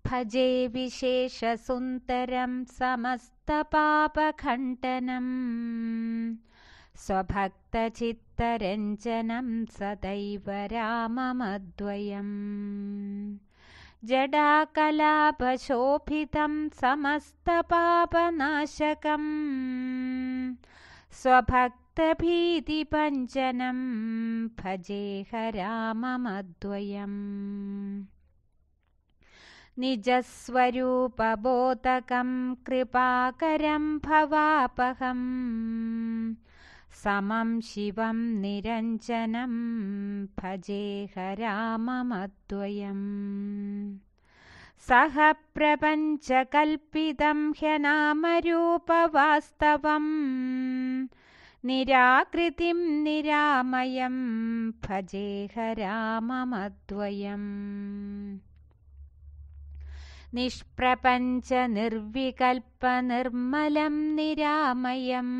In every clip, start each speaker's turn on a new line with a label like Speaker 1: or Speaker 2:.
Speaker 1: भजे विशेषसुन्दरं समस्तपापखण्डनम् स्वभक्तचित्तरञ्जनं सदैव राममद्वयम् जडाकलापशोभितं समस्तपापनाशकम् स्वभक्तभीतिपञ्जनं भजेह राममद्वयम् निजस्वरूपबोधकं कृपाकरं भवापहम् समं शिवं निरञ्जनं भजेह राममद्वयम् सह प्रपञ्चकल्पितं ह्यनामरूपवास्तवम् निराकृतिं निरामयं भजेह राममद्वयम् निष्प्रपञ्चनिर्विकल्पनिर्मलं निरामयम्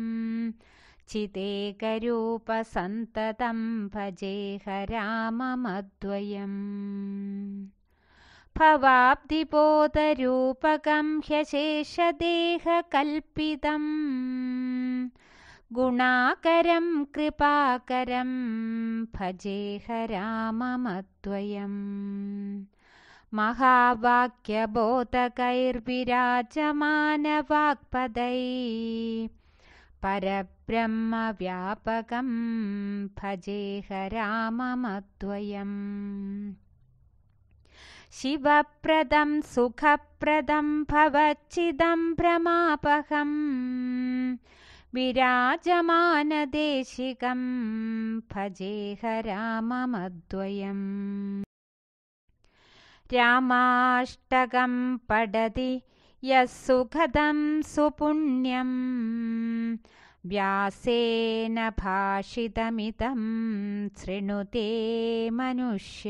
Speaker 1: चिदेकरूपसन्ततं भजेह राममद्वयम् भवाब्धिबोधरूपकं ह्यशेषदेहकल्पितम् गुणाकरं कृपाकरं भजेह राममद्वयम् महावाक्यबोधकैर्विराजमानवाक्पदैः परब्रह्मव्यापकं भजेह राममद्वयम् शिवप्रदं सुखप्रदं भवच्चिदम्भ्रमापहम् विराजमानदेशिकं भजेह राममद्वयम् रामाष्टकं पठति यः सुखदं सुपुण्यं व्यासेन भाषितमिदं शृणुते मनुष्य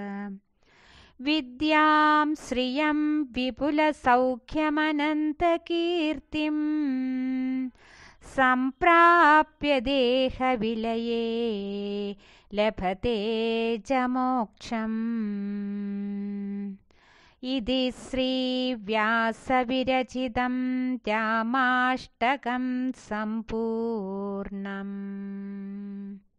Speaker 1: विद्यां श्रियं विपुलसौख्यमनन्तकीर्तिं सम्प्राप्य देहविलये लभते च मोक्षम् इति श्रीव्यासविरचितं रामाष्टकं सम्पूर्णम्।